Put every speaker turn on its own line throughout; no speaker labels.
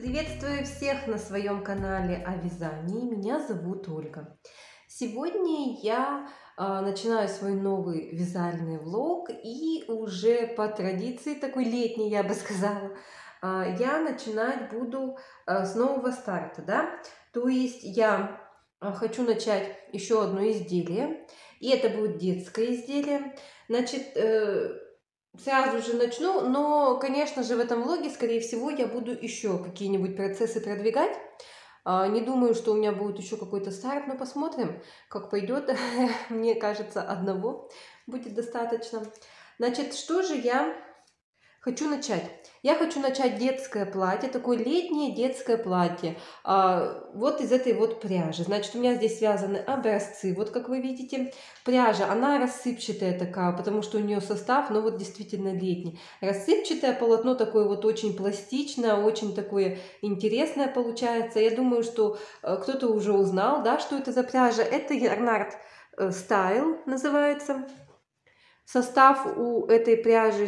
Приветствую всех на своем канале о вязании. Меня зовут Ольга. Сегодня я начинаю свой новый вязальный влог, и уже по традиции, такой летней, я бы сказала, я начинать буду с нового старта, да? То есть я хочу начать еще одно изделие, и это будет детское изделие. Значит, сразу же начну, но, конечно же, в этом влоге, скорее всего, я буду еще какие-нибудь процессы продвигать. Не думаю, что у меня будет еще какой-то старт, но посмотрим, как пойдет. Мне кажется, одного будет достаточно. Значит, что же я хочу начать? Я хочу начать детское платье, такое летнее детское платье, вот из этой вот пряжи. Значит, у меня здесь связаны образцы, вот как вы видите. Пряжа, она рассыпчатая такая, потому что у нее состав, ну вот действительно летний. Рассыпчатое полотно такое вот очень пластичное, очень такое интересное получается. Я думаю, что кто-то уже узнал, да, что это за пряжа. Это Yarnart Style называется. Состав у этой пряжи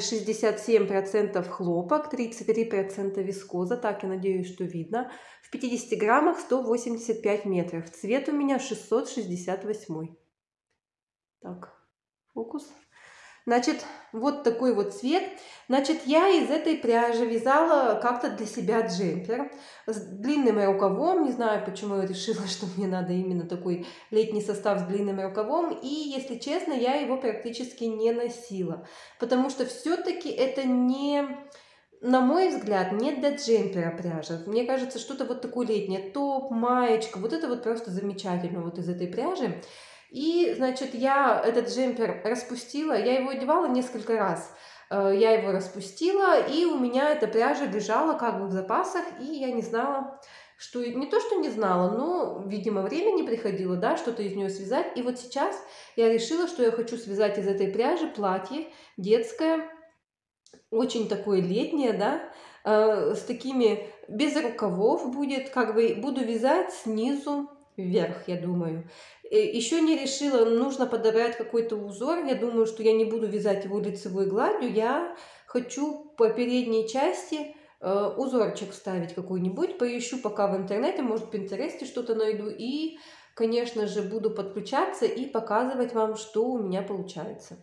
67% хлопок, 33% вискоза, так я надеюсь, что видно. В 50 граммах 185 метров. Цвет у меня 668. Так, фокус. Значит, вот такой вот цвет. Значит, я из этой пряжи вязала как-то для себя джемпер с длинным рукавом. Не знаю, почему я решила, что мне надо именно такой летний состав с длинным рукавом. И, если честно, я его практически не носила. Потому что все-таки это не, на мой взгляд, не для джемпера пряжа. Мне кажется, что-то вот такое летнее. Топ, маечка. Вот это вот просто замечательно вот из этой пряжи. И, значит, я этот джемпер распустила, я его одевала несколько раз, я его распустила, и у меня эта пряжа лежала как бы в запасах, и я не знала, что, не то что не знала, но, видимо, время не приходило, да, что-то из нее связать. И вот сейчас я решила, что я хочу связать из этой пряжи платье детское, очень такое летнее, да, с такими, без рукавов будет, как бы буду вязать снизу вверх, я думаю. Еще не решила, нужно подобрать какой-то узор. Я думаю, что я не буду вязать его лицевой гладью. Я хочу по передней части узорчик вставить какой-нибудь. Поищу пока в интернете, может, в Пинтересте что-то найду. И, конечно же, буду подключаться и показывать вам, что у меня получается.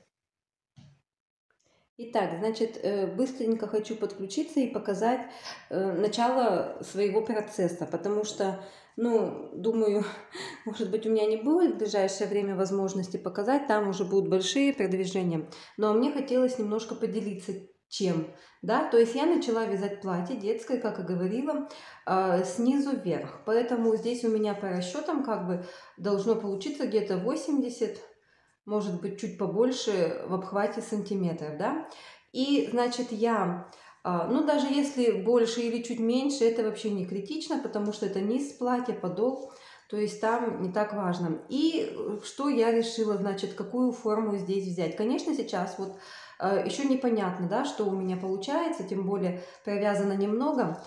Итак, значит, быстренько хочу подключиться и показать начало своего процесса, потому что, ну, думаю, может быть, у меня не будет в ближайшее время возможности показать, там уже будут большие продвижения, но мне хотелось немножко поделиться чем, да, то есть я начала вязать платье детское, как и говорила, снизу вверх, поэтому здесь у меня по расчетам как бы должно получиться где-то 80, может быть, чуть побольше в обхвате сантиметров, да. И, значит, я, ну, даже если больше или чуть меньше, это вообще не критично, потому что это низ платья, подол, то есть там не так важно. И что я решила, значит, какую форму здесь взять. Конечно, сейчас вот еще непонятно, да, что у меня получается, тем более провязано немного,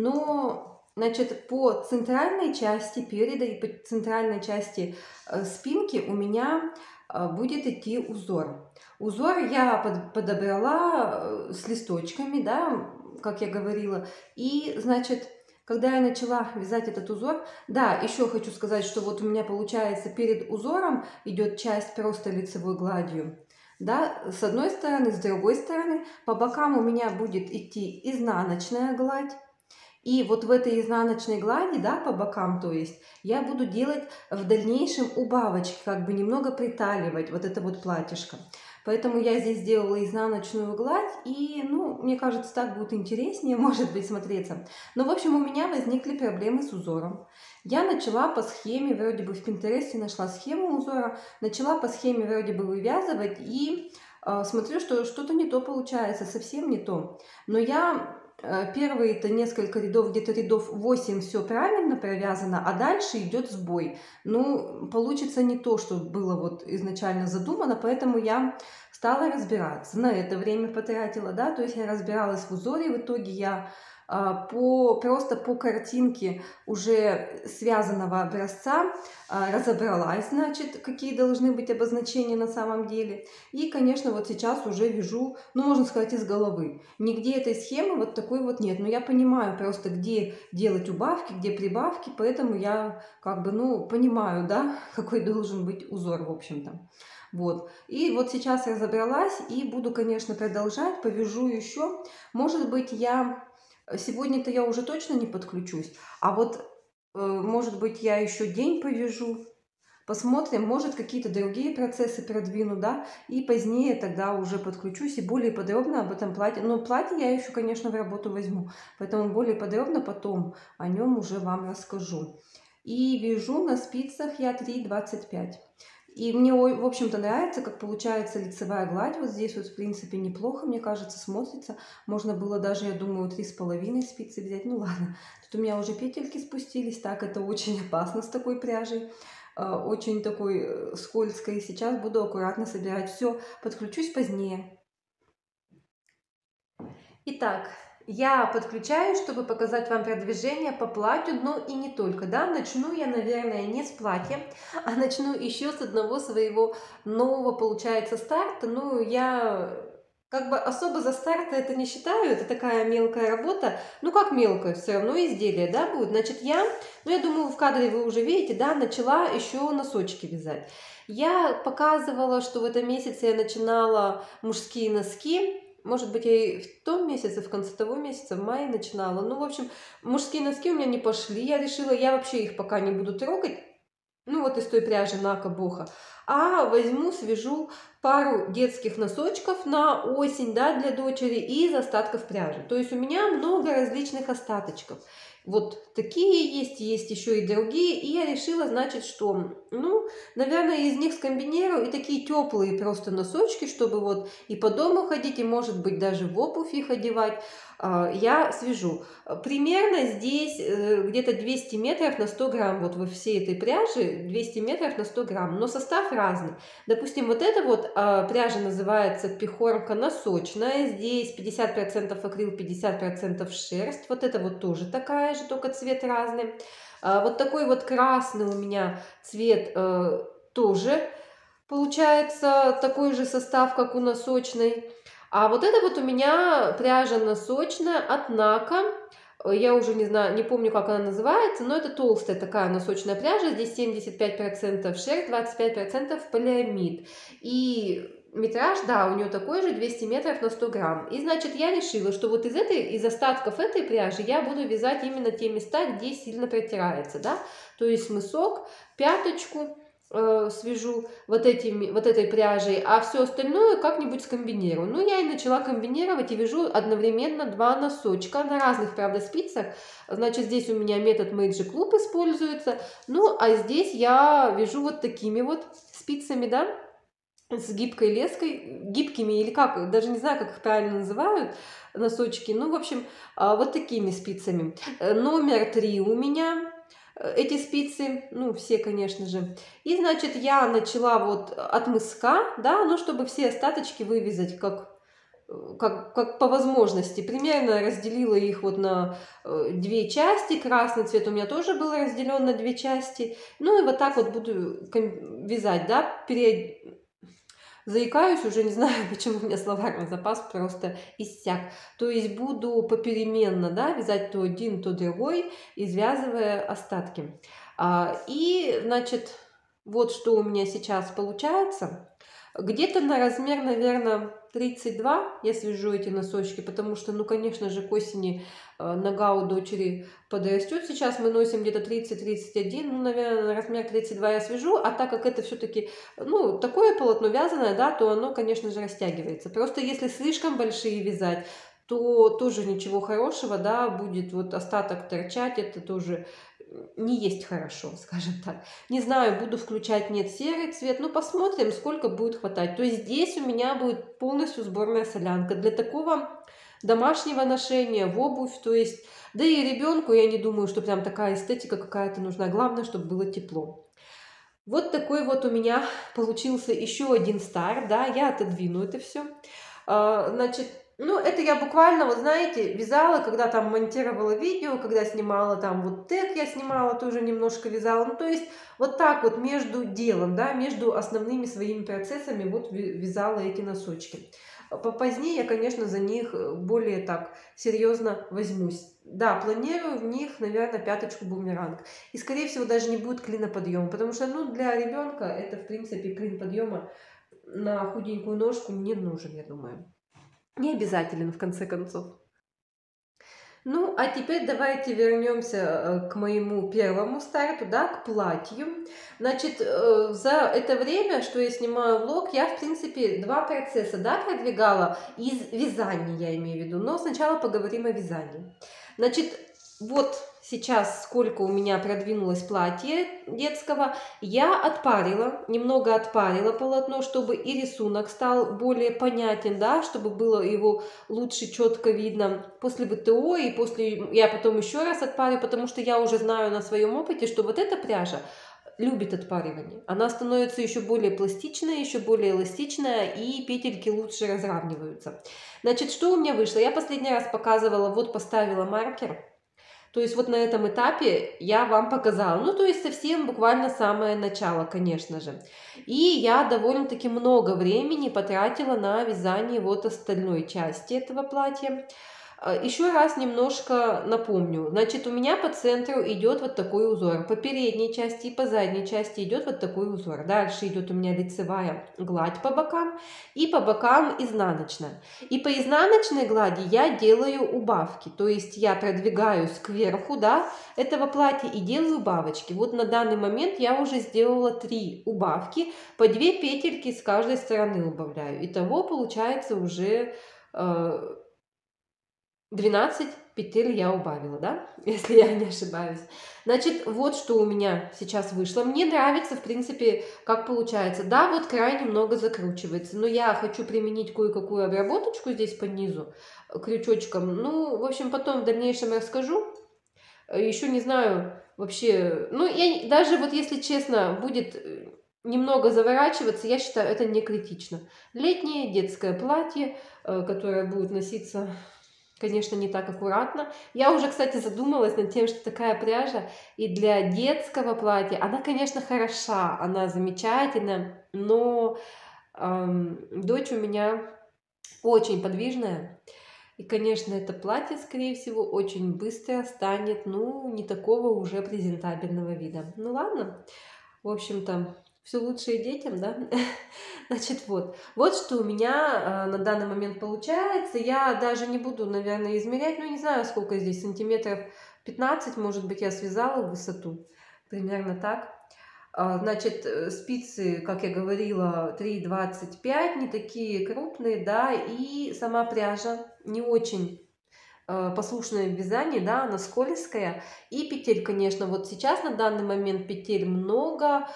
но, значит, по центральной части переда и по центральной части спинки у меня будет идти узор. Узор я подобрала с листочками, да, как я говорила. И, значит, когда я начала вязать этот узор, да, еще хочу сказать, что вот у меня получается перед узором идет часть просто лицевой гладью. Да, с одной стороны, с другой стороны, по бокам у меня будет идти изнаночная гладь. И вот в этой изнаночной глади, да, по бокам, то есть, я буду делать в дальнейшем убавочки, как бы немного приталивать вот это вот платьишко. Поэтому я здесь сделала изнаночную гладь, и, ну, мне кажется, так будет интереснее, может быть, смотреться. Но, в общем, у меня возникли проблемы с узором. Я начала по схеме, вроде бы в Пинтересте нашла схему узора, начала по схеме вроде бы вывязывать, и смотрю, что что-то не то получается, совсем не то. Но я первые-то несколько рядов, где-то рядов 8 все правильно провязано, а дальше идет сбой. Ну, получится не то, что было вот изначально задумано, поэтому я стала разбираться. На это время потратила, да, то есть я разбиралась в узоре, в итоге я просто по картинке уже связанного образца разобралась, значит, какие должны быть обозначения на самом деле. И, конечно, вот сейчас уже вяжу, ну, можно сказать, из головы. Нигде этой схемы вот такой вот нет. Но я понимаю просто, где делать убавки, где прибавки, поэтому я как бы, ну, понимаю, да, какой должен быть узор, в общем-то. Вот. И вот сейчас разобралась и буду, конечно, продолжать, повяжу еще. Может быть, сегодня-то я уже точно не подключусь, а вот, может быть, я еще день повяжу. Посмотрим, может, какие-то другие процессы продвину, да, и позднее тогда уже подключусь и более подробно об этом платье. Но платье я еще, конечно, в работу возьму, поэтому более подробно потом о нем уже вам расскажу. И вяжу на спицах я 3,25. И мне, в общем-то, нравится, как получается лицевая гладь. Вот здесь вот, в принципе, неплохо, мне кажется, смотрится. Можно было даже, я думаю, 3,5 спицы взять. Ну ладно, тут у меня уже петельки спустились. Так, это очень опасно с такой пряжей. Очень такой скользкой. Сейчас буду аккуратно собирать. Все, подключусь позднее. Итак, я подключаюсь, чтобы показать вам продвижение по платью, но и не только, да. Начну я, наверное, не с платья, а начну еще с одного своего нового, получается, старта. Ну, я как бы особо за старта это не считаю, это такая мелкая работа. Ну, как мелкая, все равно изделие, да, будет. Значит, ну, я думаю, в кадре вы уже видите, да, начала еще носочки вязать. Я показывала, что в этом месяце я начинала мужские носки. Может быть, я и в том месяце, в конце того месяца, в мае начинала. Ну, в общем, мужские носки у меня не пошли. Я решила, я вообще их пока не буду трогать. Ну, вот из той пряжи Нака Боха. А возьму, свяжу пару детских носочков на осень, да, для дочери из остатков пряжи. То есть у меня много различных остаточков. Вот такие есть еще и другие. И я решила, значит, что, ну, наверное, из них скомбинирую и такие теплые просто носочки, чтобы вот и по дому ходить, и, может быть, даже в обувь их одевать. Я свяжу. Примерно здесь где-то 200 метров на 100 грамм. Вот во всей этой пряже 200 метров на 100 грамм. Но состав разный. Допустим, вот эта вот пряжа называется пехорка носочная. Здесь 50% акрил, 50% шерсть. Вот это вот тоже такая же, только цвет разный. Вот такой вот красный у меня цвет тоже получается такой же состав, как у носочной. А вот это вот у меня пряжа носочная от Нака. Я уже не знаю, не помню, как она называется, но это толстая такая носочная пряжа. Здесь 75% шерсть, 25% полиамид. И метраж, да, у нее такой же, 200 метров на 100 грамм. И, значит, я решила, что вот из остатков этой пряжи я буду вязать именно те места, где сильно протирается, да. То есть мысок, пяточку свяжу вот этой пряжей, а все остальное как-нибудь скомбинирую. Ну, я и начала комбинировать и вяжу одновременно два носочка на разных, правда, спицах. Значит, здесь у меня метод Magic Loop используется. Ну, а здесь я вяжу вот такими вот спицами, да, с гибкой леской, гибкими или как, даже не знаю, как их правильно называют, носочки. Ну, в общем, вот такими спицами. Номер 3 у меня эти спицы, ну, все, конечно же. И, значит, я начала вот от мыска, да, ну, чтобы все остаточки вывязать как по возможности. Примерно разделила их вот на две части. Красный цвет у меня тоже был разделен на две части. Ну, и вот так вот буду вязать, да, заикаюсь, уже не знаю, почему у меня словарный запас просто иссяк. То есть буду попеременно, да, вязать то один, то другой, извязывая остатки. И, значит, вот что у меня сейчас получается. Где-то на размер, наверное, 32 я свяжу эти носочки, потому что, ну, конечно же, к осени нога у дочери подрастет. Сейчас мы носим где-то 30-31, ну, наверное, на размер 32 я свяжу, а так как это все-таки, ну, такое полотно вязаное, да, то оно, конечно же, растягивается. Просто если слишком большие вязать, то тоже ничего хорошего, да, будет вот остаток торчать, это тоже не есть хорошо, скажем так. Не знаю, буду включать нет серый цвет, но посмотрим, сколько будет хватать. То есть здесь у меня будет полностью сборная солянка для такого домашнего ношения в обувь, то есть, да и ребенку я не думаю, что прям такая эстетика какая-то нужна. Главное, чтобы было тепло. Вот такой вот у меня получился еще один старт, да, я отодвину это все. Значит, Ну, это я буквально, вот знаете, вязала, когда там монтировала видео, когда снимала там вот тег я снимала, тоже немножко вязала. Ну, то есть вот так вот между делом, да, между основными своими процессами вот вязала эти носочки. Позднее я, конечно, за них более так серьезно возьмусь. Да, планирую в них, наверное, пяточку бумеранг. И, скорее всего, даже не будет клиноподъема, потому что, ну, для ребенка это, в принципе, клин подъема на худенькую ножку не нужен, я думаю. Не обязателен, в конце концов. Ну, а теперь давайте вернемся к моему первому старту, да, к платью. Значит, за это время, что я снимаю влог, я, в принципе, два процесса, да, продвигала из вязания, я имею в виду. Но сначала поговорим о вязании. Значит, вот сейчас сколько у меня продвинулось платье детского. Я отпарила, немного отпарила полотно, чтобы и рисунок стал более понятен, да, чтобы было его лучше четко видно. После ВТО и после я потом еще раз отпарю, потому что я уже знаю на своем опыте, что вот эта пряжа любит отпаривание. Она становится еще более пластичная, еще более эластичная, и петельки лучше разравниваются. Значит, что у меня вышло? Я последний раз показывала, вот поставила маркер. То есть вот на этом этапе я вам показала. Ну, то есть совсем буквально самое начало, конечно же. И я довольно-таки много времени потратила на вязание вот остальной части этого платья. Еще раз немножко напомню. Значит, у меня по центру идет вот такой узор. По передней части и по задней части идет вот такой узор. Дальше идет у меня лицевая гладь по бокам и по бокам изнаночная. И по изнаночной глади я делаю убавки. То есть я продвигаюсь кверху, да, этого платья и делаю убавочки. Вот на данный момент я уже сделала 3 убавки. По 2 петельки с каждой стороны убавляю. Итого получается уже 12 петель я убавила, да, если я не ошибаюсь. Значит, вот что у меня сейчас вышло. Мне нравится, в принципе, как получается. Да, вот край немного закручивается, но я хочу применить кое-какую обработочку здесь по низу крючочком. Ну, в общем, потом в дальнейшем расскажу. Еще не знаю вообще, ну, я даже вот, если честно, будет немного заворачиваться, я считаю, это не критично. Летнее детское платье, которое будет носиться, конечно, не так аккуратно. Я уже, кстати, задумалась над тем, что такая пряжа и для детского платья, она, конечно, хороша, она замечательная, но дочь у меня очень подвижная. И, конечно, это платье, скорее всего, очень быстро станет, ну, не такого уже презентабельного вида. Ну, ладно. В общем-то, все лучшее детям, да? Значит, вот что у меня на данный момент получается. Я даже не буду, наверное, измерять, ну, не знаю, сколько здесь, сантиметров 15, может быть, я связала в высоту. Примерно так. Значит, спицы, как я говорила, 3,25, не такие крупные, да, и сама пряжа не очень послушная в вязании, да, она скользкая. И петель, конечно, вот сейчас на данный момент петель много,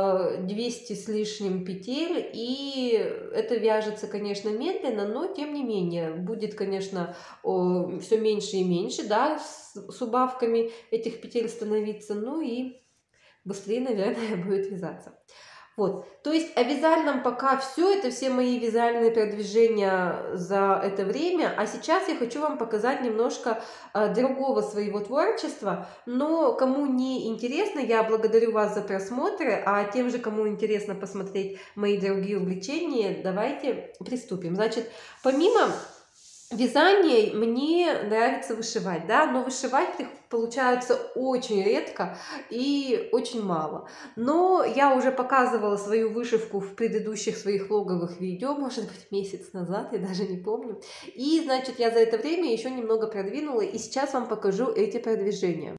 200 с лишним петель, и это вяжется, конечно, медленно, но тем не менее будет, конечно, все меньше и меньше, да, с убавками этих петель становиться, ну и быстрее, наверное, будет вязаться. Вот, то есть о вязальном пока все, это все мои вязальные продвижения за это время, а сейчас я хочу вам показать немножко другого своего творчества, но кому не интересно, я благодарю вас за просмотры, а тем же, кому интересно посмотреть мои другие увлечения, давайте приступим. Значит, помимо вязание мне нравится вышивать, да, но вышивать их получается очень редко и очень мало. Но я уже показывала свою вышивку в предыдущих своих влоговых видео, может быть, месяц назад, я даже не помню. И, значит, я за это время еще немного продвинула, и сейчас вам покажу эти продвижения.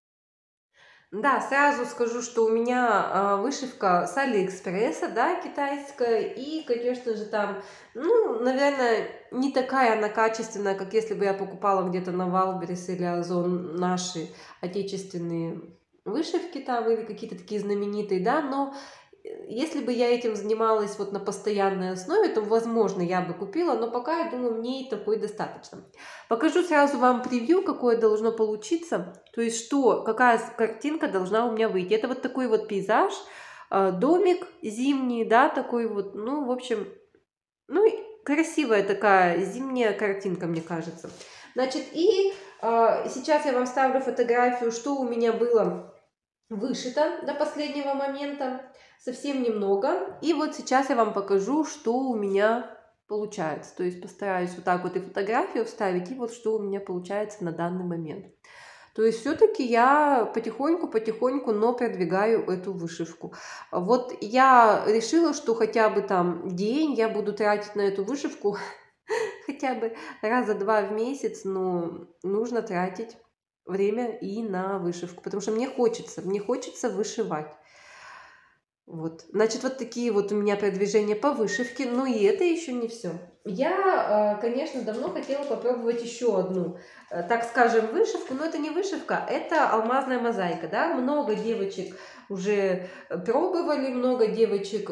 Да, сразу скажу, что у меня вышивка с Алиэкспресса, да, китайская, и, конечно же, там, ну, наверное, не такая она качественная, как если бы я покупала где-то на Валберес или Озон наши отечественные вышивки там, или какие-то такие знаменитые, да, но если бы я этим занималась вот на постоянной основе, то, возможно, я бы купила, но пока, я думаю, мне и такой достаточно. Покажу сразу вам превью, какое должно получиться, то есть что, какая картинка должна у меня выйти. Это вот такой вот пейзаж, домик зимний, да, такой вот, ну, в общем, ну, красивая такая зимняя картинка, мне кажется. Значит, и сейчас я вам ставлю фотографию, что у меня было вышито до последнего момента. Совсем немного. И вот сейчас я вам покажу, что у меня получается. То есть постараюсь вот так вот и фотографию вставить, и вот что у меня получается на данный момент. То есть все-таки я потихоньку, но продвигаю эту вышивку. Вот я решила, что хотя бы там день я буду тратить на эту вышивку, хотя бы раза 2 в месяц, но нужно тратить время и на вышивку, потому что мне хочется вышивать. Вот, значит, вот такие вот у меня продвижения по вышивке, но и это еще не все. Я, конечно, давно хотела попробовать еще одну, так скажем, вышивку, но это не вышивка, это алмазная мозаика, да, много девочек уже пробовали, много девочек,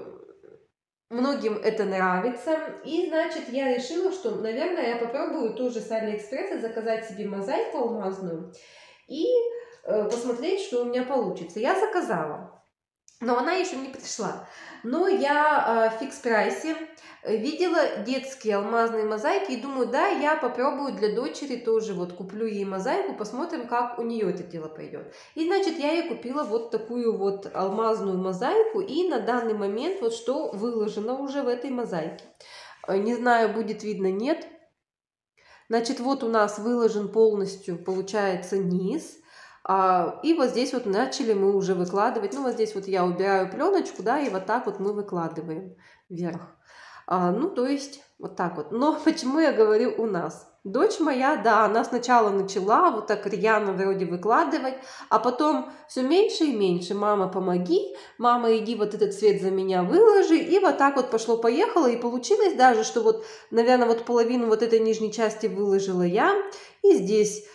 многим это нравится, и, значит, я решила, что, наверное, я попробую тоже с Алиэкспресса заказать себе мозаику алмазную и посмотреть, что у меня получится. Я заказала. Но она еще не пришла. Но я в фикс-прайсе видела детские алмазные мозаики и думаю, да, я попробую для дочери тоже, вот куплю ей мозаику, посмотрим, как у нее это дело пойдет. И, значит, я ей купила вот такую вот алмазную мозаику, и на данный момент вот что выложено уже в этой мозаике. Не знаю, будет видно, нет. Значит, вот у нас выложен полностью, получается, низ. И вот здесь вот начали мы уже выкладывать. Ну, вот здесь вот я убираю пленочку, да, и вот так вот мы выкладываем вверх. Ну, то есть вот так вот. Но почему я говорю у нас? Дочь моя, да, она сначала начала вот так рьяно вроде выкладывать, а потом все меньше и меньше. Мама, помоги, мама, иди вот этот цвет за меня выложи. И вот так вот пошло-поехало. И получилось даже, что вот, наверное, вот половину вот этой нижней части выложила я. И здесь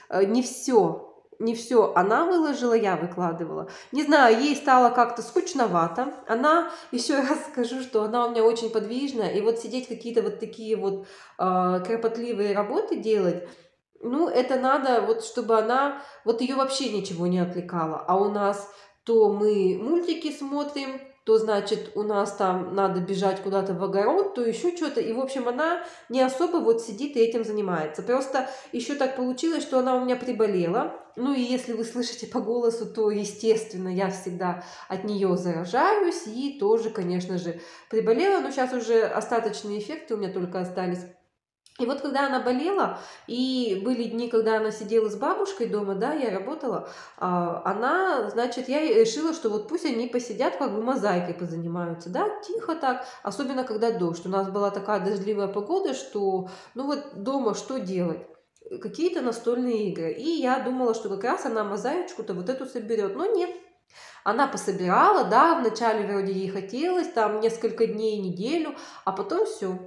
не все она выложила, я выкладывала. Не знаю, ей стало как-то скучновато. Она, еще раз скажу, что она у меня очень подвижная. И вот сидеть какие-то вот такие вот кропотливые работы делать, ну, это надо, вот чтобы она, вот ее вообще ничего не отвлекало. А у нас то мы мультики смотрим, то, значит, у нас там надо бежать куда-то в огород, то еще что-то. И, в общем, она не особо вот сидит и этим занимается. Просто еще так получилось, что она у меня приболела. Ну, и если вы слышите по голосу, то, естественно, я всегда от нее заражаюсь. И тоже, конечно же, приболела. Но сейчас уже остаточные эффекты у меня только остались. И вот когда она болела, и были дни, когда она сидела с бабушкой дома, да, я работала, она, значит, я решила, что вот пусть они посидят, как бы мозаикой позанимаются, да, тихо так, особенно когда дождь. У нас была такая дождливая погода, что, ну вот дома что делать? Какие-то настольные игры. И я думала, что как раз она мозаичку-то вот эту соберет, но нет. Она пособирала, да, вначале вроде ей хотелось, там несколько дней, неделю, а потом все.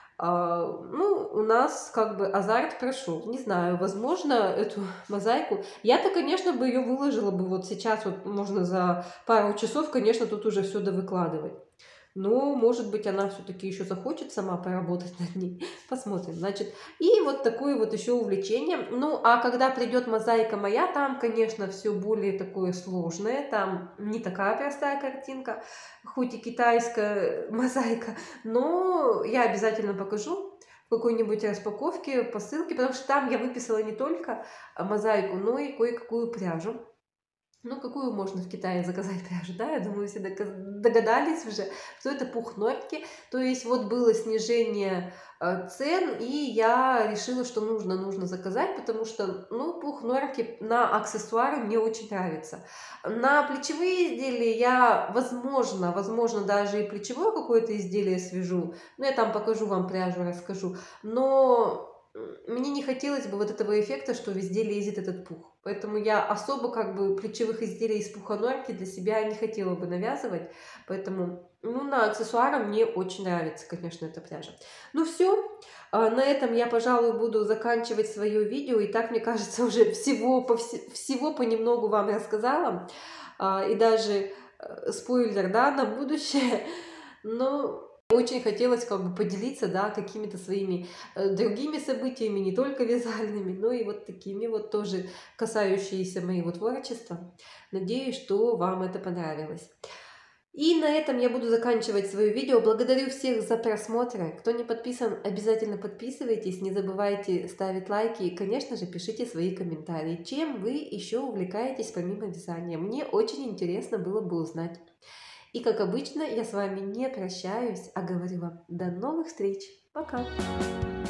Ну, у нас как бы азарт прошел. Не знаю, возможно, эту мозаику... Я-то, конечно, бы ее выложила бы вот сейчас, вот можно за пару часов, конечно, тут уже все довыкладывать. Но, может быть, она все-таки еще захочет сама поработать над ней. Посмотрим. Значит, и вот такое вот еще увлечение. Ну, а когда придет мозаика моя, там, конечно, все более такое сложное. Там не такая простая картинка, хоть и китайская мозаика. Но я обязательно покажу в какой-нибудь распаковке, посылке, потому что там я выписала не только мозаику, но и кое-какую пряжу. Ну, какую можно в Китае заказать пряжу, да? Я думаю, все догадались уже, что это пух норки. То есть вот было снижение цен, и я решила, что нужно заказать, потому что, ну, пух норки на аксессуары мне очень нравится. На плечевые изделия я, возможно, даже и плечевое какое-то изделие свяжу. Ну, я там покажу вам пряжу, расскажу. Но мне не хотелось бы вот этого эффекта, что везде лезет этот пух. Поэтому я особо как бы плечевых изделий из пухонорки для себя не хотела бы навязывать. Поэтому, ну, на аксессуары мне очень нравится, конечно, эта пряжа. Ну, все. На этом я, пожалуй, буду заканчивать свое видео. И так, мне кажется, уже всего понемногу вам рассказала. И даже спойлер, да, на будущее. Но очень хотелось как бы поделиться, да, какими-то своими другими событиями, не только вязальными, но и вот такими вот тоже касающиеся моего творчества. Надеюсь, что вам это понравилось. И на этом я буду заканчивать свое видео. Благодарю всех за просмотр. Кто не подписан, обязательно подписывайтесь. Не забывайте ставить лайки и, конечно же, пишите свои комментарии. Чем вы еще увлекаетесь помимо вязания? Мне очень интересно было бы узнать. И, как обычно, я с вами не прощаюсь, а говорю вам до новых встреч. Пока!